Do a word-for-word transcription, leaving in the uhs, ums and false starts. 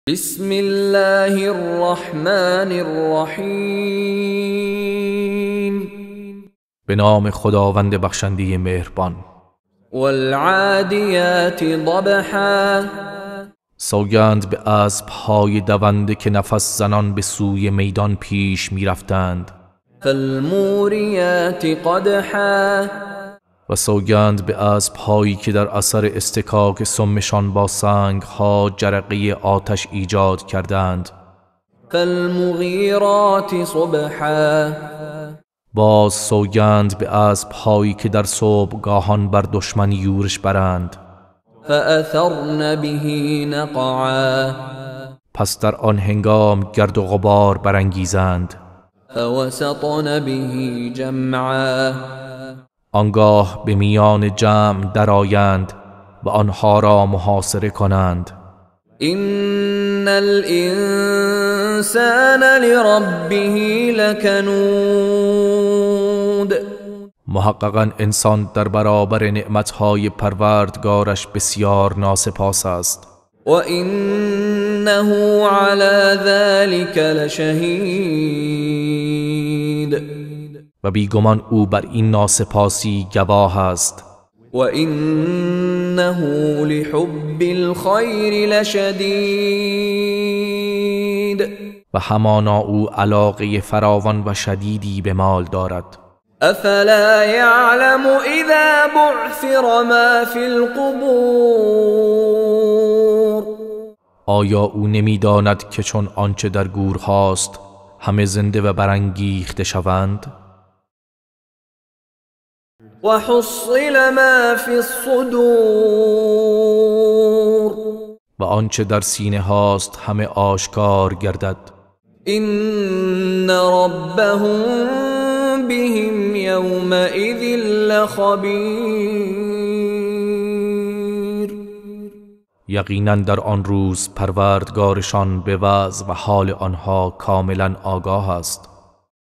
بسم الله الرحمن الرحیم. به نام خداوند بخشنده مهربان. والعادیات ضبحا. سوگند به اسب‌های دونده که نفس زنان به سوی میدان پیش می رفتند. فالموریات قدحا. و سوگند به اسب‌هایی که در اثر استکاک سمشان با سنگ‌ها جرقه آتش ایجاد کردند. فالمغیرات صبحا. باز سوگند به اسب‌هایی که در صبحگاهان بر دشمن یورش برند. فأثرن به نقعا. پس در آن هنگام گرد و غبار برانگیزند. فوسطن به جمعا. آنگاه به میان جمع درآیند و آنها را محاصره کنند. ان الانسان لربه لکنود. محققاً انسان در برابر نعمتهای پروردگارش بسیار ناسپاس است. و انه علی ذلك لشهید. و بیگمان او بر این ناسپاسی گواه است. و انه لحب الخیر لشدید. و همانا او علاقه فراوان و شدیدی به مال دارد. افلا یعلم اذا بعثر ما فی القبور. آیا او نمیداند که چون آنچه در گورهاست همه زنده و برانگیخته شوند؟ و حصل ما فی الصدور. و آنچه در سینه هاست همه آشکار گردد. این ربهم بهم یومئذ لخبیر. یقینا در آن روز پروردگارشان به وضع و حال آنها کاملا آگاه است.